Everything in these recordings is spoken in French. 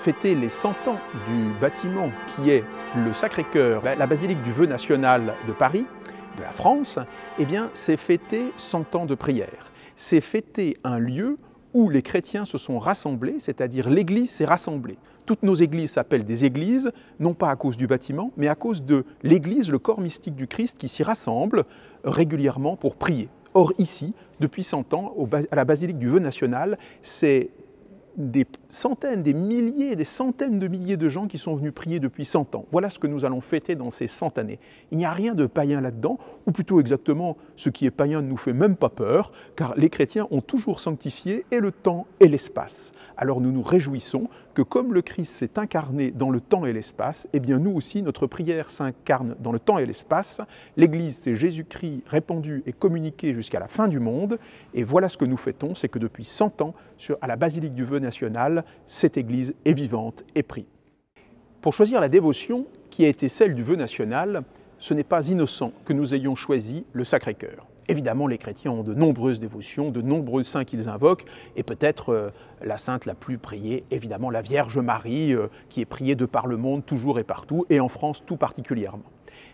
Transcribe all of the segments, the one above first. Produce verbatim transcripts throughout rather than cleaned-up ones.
fêter les cent ans du bâtiment qui est le Sacré-Cœur, la basilique du vœu national de Paris, de la France, eh bien, c'est fêter cent ans de prière. C'est fêter un lieu où les chrétiens se sont rassemblés, c'est-à-dire l'Église s'est rassemblée. Toutes nos églises s'appellent des églises, non pas à cause du bâtiment, mais à cause de l'Église, le corps mystique du Christ, qui s'y rassemble régulièrement pour prier. Or ici, depuis cent ans, à la basilique du vœu national, c'est des centaines, des milliers, des centaines de milliers de gens qui sont venus prier depuis cent ans. Voilà ce que nous allons fêter dans ces cent années. Il n'y a rien de païen là-dedans, ou plutôt exactement, ce qui est païen ne nous fait même pas peur, car les chrétiens ont toujours sanctifié et le temps et l'espace. Alors nous nous réjouissons que comme le Christ s'est incarné dans le temps et l'espace, eh bien nous aussi, notre prière s'incarne dans le temps et l'espace. L'Église, c'est Jésus-Christ répandu et communiqué jusqu'à la fin du monde, et voilà ce que nous fêtons, c'est que depuis cent ans, sur, à la basilique du vœu national, cette Église est vivante et prie. Pour choisir la dévotion qui a été celle du vœu national, ce n'est pas innocent que nous ayons choisi le Sacré-Cœur. Évidemment, les chrétiens ont de nombreuses dévotions, de nombreux saints qu'ils invoquent, et peut-être euh, la sainte la plus priée, évidemment la Vierge Marie, euh, qui est priée de par le monde, toujours et partout, et en France tout particulièrement.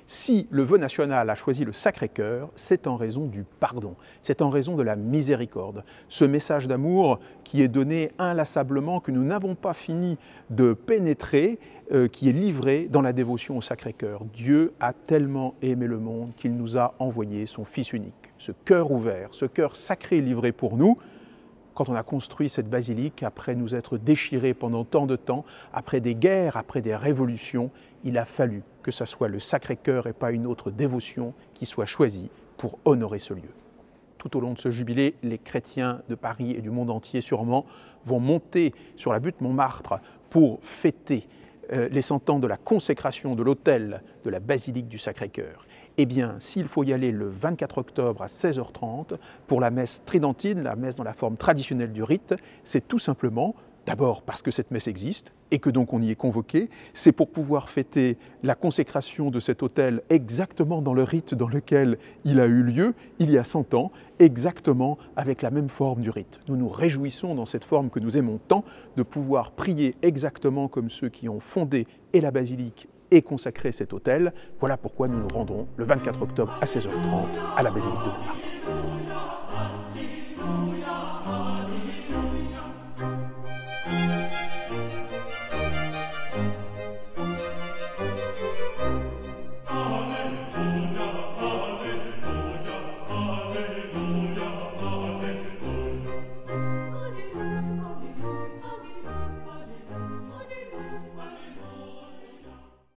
Si le vœu national a choisi le Sacré-Cœur, c'est en raison du pardon, c'est en raison de la miséricorde. Ce message d'amour qui est donné inlassablement, que nous n'avons pas fini de pénétrer, euh, qui est livré dans la dévotion au Sacré-Cœur. Dieu a tellement aimé le monde qu'il nous a envoyé son Fils unique. Ce cœur ouvert, ce cœur sacré livré pour nous, quand on a construit cette basilique, après nous être déchirés pendant tant de temps, après des guerres, après des révolutions, il a fallu que ce soit le Sacré-Cœur et pas une autre dévotion qui soit choisie pour honorer ce lieu. Tout au long de ce jubilé, les chrétiens de Paris et du monde entier sûrement vont monter sur la butte Montmartre pour fêter euh, les cent ans de la consécration de l'autel de la basilique du Sacré-Cœur. Eh bien, s'il faut y aller le vingt-quatre octobre à seize heures trente pour la messe tridentine, la messe dans la forme traditionnelle du rite, c'est tout simplement, d'abord parce que cette messe existe et que donc on y est convoqué, c'est pour pouvoir fêter la consécration de cet autel exactement dans le rite dans lequel il a eu lieu, il y a cent ans, exactement avec la même forme du rite. Nous nous réjouissons dans cette forme que nous aimons tant de pouvoir prier exactement comme ceux qui ont fondé et la basilique et consacrer cet autel. Voilà pourquoi nous nous rendrons le vingt-quatre octobre à seize heures trente à la basilique de Montmartre.